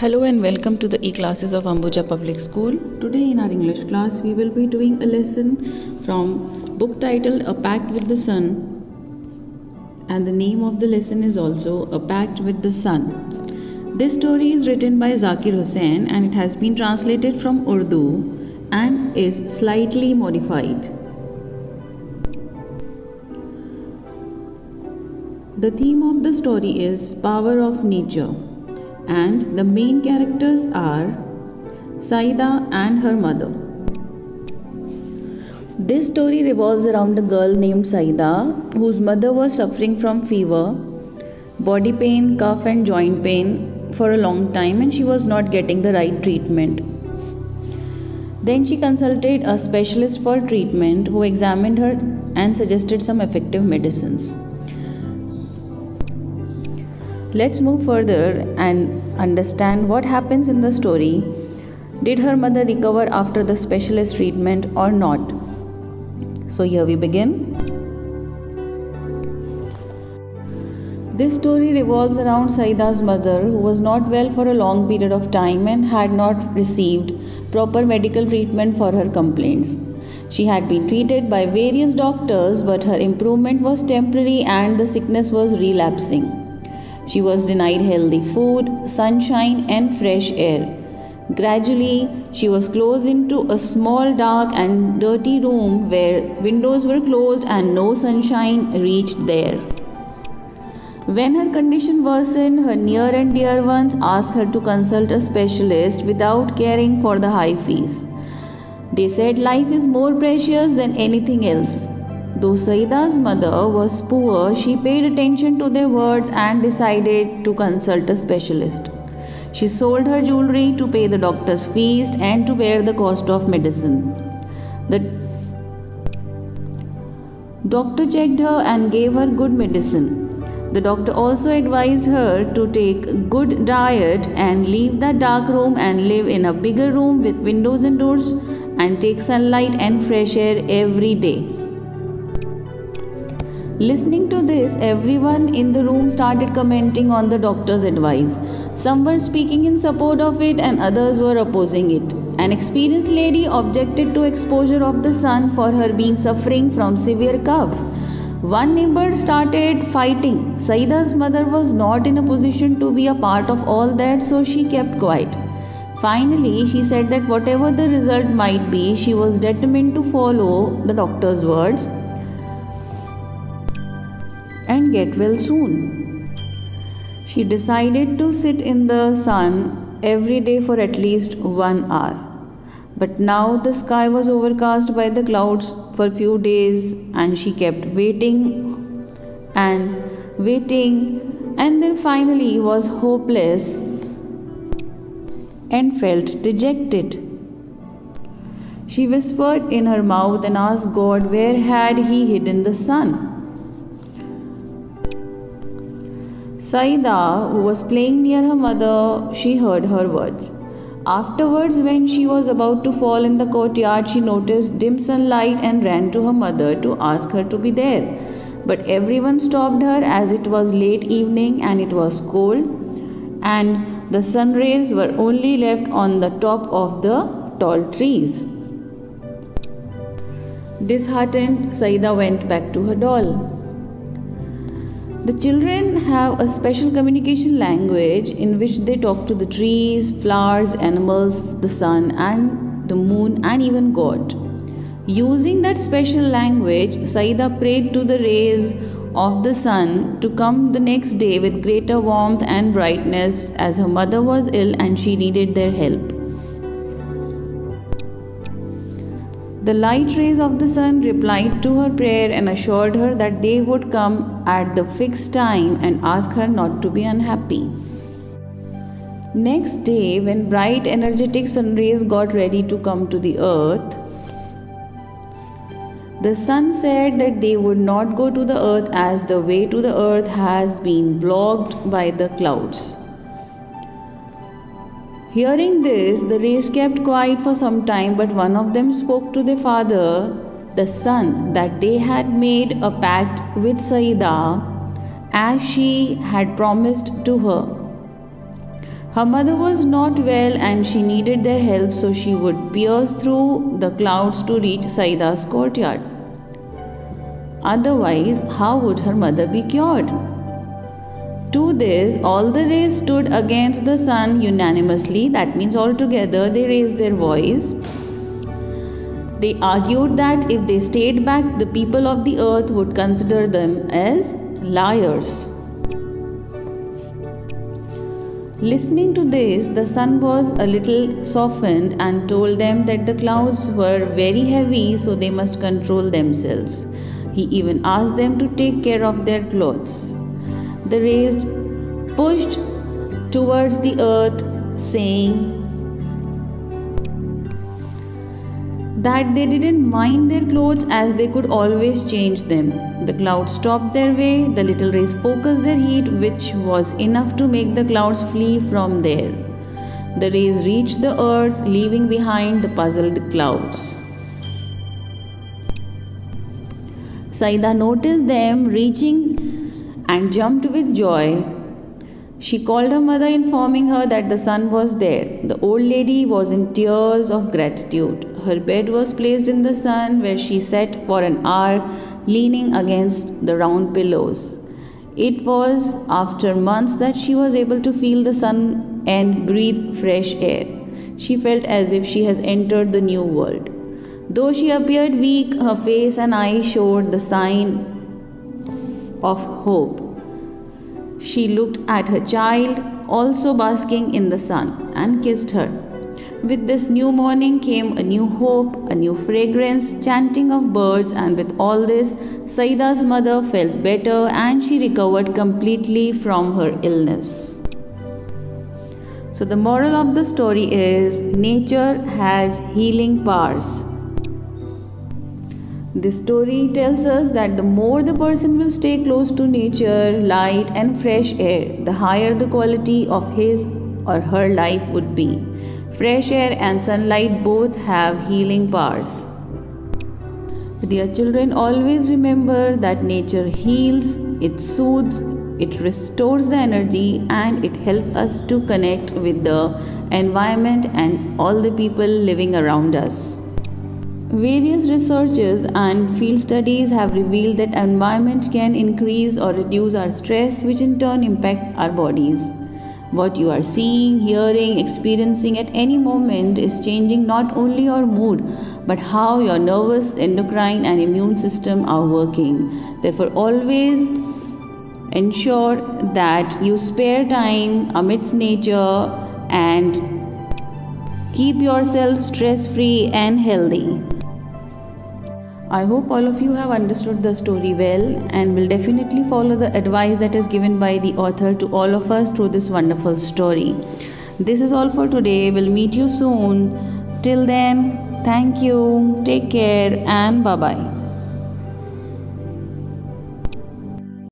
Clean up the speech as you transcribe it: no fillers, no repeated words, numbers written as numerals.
Hello and welcome to the e-classes of Ambuja Public School. Today in our English class we will be doing a lesson from book titled A Pact with the Sun, and the name of the lesson is also A Pact with the Sun. This story is written by Zakir Hussain and it has been translated from Urdu and is slightly modified. The theme of the story is power of nature, and the main characters are Saida and her mother. This story revolves around a girl named Saida whose mother was suffering from fever, body pain, cough and joint pain for a long time, and she was not getting the right treatment. Then she consulted a specialist for treatment who examined her and suggested some effective medicines. Let's move further and understand what happens in the story. Did her mother recover after the specialist treatment or not? So here we begin. This story revolves around Saida's mother, who was not well for a long period of time and had not received proper medical treatment for her complaints. She had been treated by various doctors, but her improvement was temporary and the sickness was relapsing. She was denied healthy food, sunshine and fresh air. Gradually, she was closed into a small, dark and dirty room where windows were closed and no sunshine reached there. When her condition worsened, her near and dear ones asked her to consult a specialist without caring for the high fees. They said life is more precious than anything else. Though Saida's mother was poor, she paid attention to their words and decided to consult a specialist. She sold her jewelry to pay the doctor's fees and to bear the cost of medicine. The doctor checked her and gave her good medicine. The doctor also advised her to take good diet and leave the dark room and live in a bigger room with windows and doors and take sunlight and fresh air every day. Listening to this, everyone in the room started commenting on the doctor's advice. Some were speaking in support of it and others were opposing it. An experienced lady objected to exposure of the sun for her being suffering from severe cough. One neighbor started fighting. Saida's mother was not in a position to be a part of all that, so she kept quiet. Finally, she said that whatever the result might be, she was determined to follow the doctor's words and get well soon. She decided to sit in the sun every day for at least 1 hour. But now the sky was overcast by the clouds for a few days and she kept waiting and then finally was hopeless and felt dejected. She whispered in her mouth and asked God where had he hidden the sun. Saida, who was playing near her mother, she heard her words. Afterwards, when she was about to fall in the courtyard, she noticed dim sunlight and ran to her mother to ask her to be there. But everyone stopped her as it was late evening and it was cold, and the sun rays were only left on the top of the tall trees. Disheartened, Saida went back to her doll. The children have a special communication language in which they talk to the trees, flowers, animals, the sun and the moon and even God. Using that special language, Saida prayed to the rays of the sun to come the next day with greater warmth and brightness, as her mother was ill and she needed their help. The light rays of the sun replied to her prayer and assured her that they would come at the fixed time and ask her not to be unhappy. Next day, when bright, energetic sun rays got ready to come to the earth, the sun said that they would not go to the earth as the way to the earth has been blocked by the clouds. Hearing this, the rays kept quiet for some time, but one of them spoke to their father, the sun, that they had made a pact with Saida as she had promised to her. Her mother was not well and she needed their help, so she would pierce through the clouds to reach Saida's courtyard. Otherwise, how would her mother be cured? To this, all the rays stood against the sun unanimously. That means all together they raised their voice. They argued that if they stayed back, the people of the earth would consider them as liars. Listening to this, the sun was a little softened and told them that the clouds were very heavy, so they must control themselves. He even asked them to take care of their clothes. The rays pushed towards the earth, saying that they didn't mind their clothes as they could always change them. The clouds stopped their way. The little rays focused their heat, which was enough to make the clouds flee from there. The rays reached the earth, leaving behind the puzzled clouds. Saida noticed them reaching and jumped with joy. She called her mother, informing her that the sun was there. The old lady was in tears of gratitude. Her bed was placed in the sun, where she sat for an hour, leaning against the round pillows. It was after months that she was able to feel the sun and breathe fresh air. She felt as if she has entered the new world. Though she appeared weak, her face and eyes showed the sign of hope. She looked at her child, also basking in the sun, and kissed her. With this new morning came a new hope, a new fragrance, chanting of birds, and with all this, Saida's mother felt better and she recovered completely from her illness. So the moral of the story is nature has healing powers. This story tells us that the more the person will stay close to nature, light and fresh air, the higher the quality of his or her life would be. Fresh air and sunlight both have healing powers. Dear children, always remember that nature heals, it soothes, it restores the energy, and it helps us to connect with the environment and all the people living around us. Various researches and field studies have revealed that environment can increase or reduce our stress, which in turn impact our bodies. What you are seeing, hearing, experiencing at any moment is changing not only your mood, but how your nervous, endocrine and immune system are working. Therefore, always ensure that you spare time amidst nature and keep yourself stress-free and healthy. I hope all of you have understood the story well and will definitely follow the advice that is given by the author to all of us through this wonderful story. This is all for today. We'll meet you soon. Till then, thank you, take care, and bye-bye.